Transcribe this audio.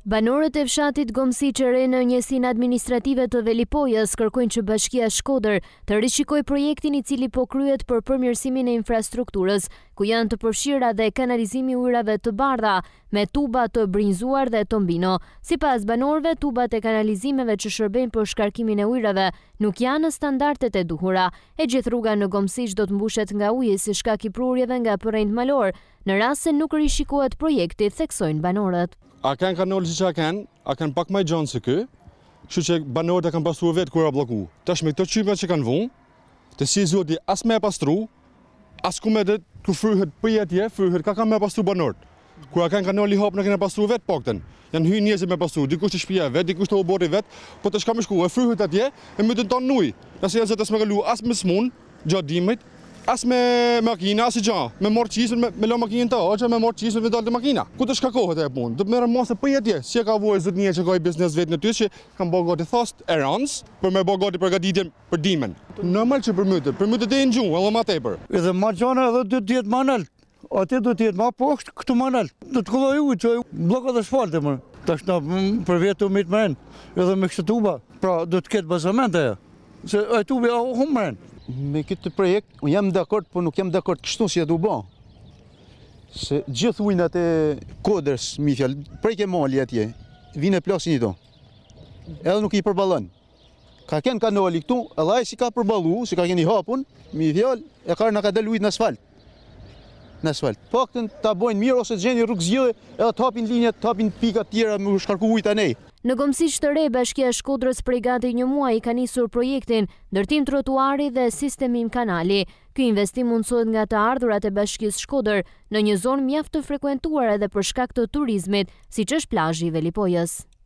Banorët e fshatit Gomsiqe në njësinë administrative të Velipojës kërkojnë që Bashkia SHKODØR të rishikojë projektin i cili po kryhet për përmirësimin e infrastrukturës, ku janë të përfshira dhe kanalizimi i ujrave të bardha me tuba të brinjzuar dhe tombino. Sipas banorëve, tubat e kanalizimeve që shërbejnë për shkarkimin e ujrave nuk janë në standardet e duhura. E gjithë rruga në Gomsiqe do të mbushet nga uji si shkak i prurjeve nga përrejt malor, në rast se nuk rishikohet projekti, theksojnë banorët. A kanë kanalë që a kanë pak më gjanë se kë, kështu që banorët e kanë pastruar vetë kur a bloku. Tash me këto qypa që kanë vunë, të si zoti as me pastru, as ku me det ku fryhet për atje, fryhet ka kanë me pastru banorët. Kur a kanë kanali hap në kanë pastru vetë paktën. Janë hyrë njerëz me pastru, dikush të shtëpia vet, dikush të oborri vet, po të shka më shku, e fryhet atje, e më të tonë ujë. Nëse janë zot as me kalu as me smun, gjatë dimrit, as me makina, as i gja, me morë qisën, me lo makinën të hoqë, me morë qisën, me dalë të makina. Ku të shkakohet e punë? Do të merë mosë për atje, si e ka vojë zot një që ka i biznes vetë në ty, që kanë bo gati thost errands, për me bo gati përgatitjen për dimën. Normal që përmytët e në gjumë, edhe ma tepër. Edhe ma gjana edhe do t'jetë ma nalt, atje do t'jetë ma poshtë, këtu ma nalt. Do t'kulloj ujë që blokët asfalte më. Tash na për vjetë të mitë mërën, edhe me kështë tuba, pra do t'ketë bazamente e, se e tubi a humë mërën. Me këtë projekt, unë jam dakord, por nuk jam dakord kështu si e du ba. Se gjithë ujnat e kodrës, mi fjallë, prej ke mali atje, vine plasin i do. Edhe nuk i përbalën. Ka ken kanali këtu, edhe ai si ka përbalu, si ka keni hapun, mi fjallë, e ka në ka del ujt në asfalt. Në asfalt. Paktën ta bojnë mirë ose të gjeni rrugë zgjidhje, edhe të hapin linjat, të hapin pikat tjera me shkarku ujt anej. Në Gomsiqe të re, Bashkia SHKODRës prej gati një muaj ka nisur projektin ndërtim trotuari dhe sistemim kanali. Ky investim mundsohet nga të ardhurat e Bashkisë SHKODR në një zonë mjaft të frekuentuar edhe për shkak të turizmit, siç është plazhi i Velipojës.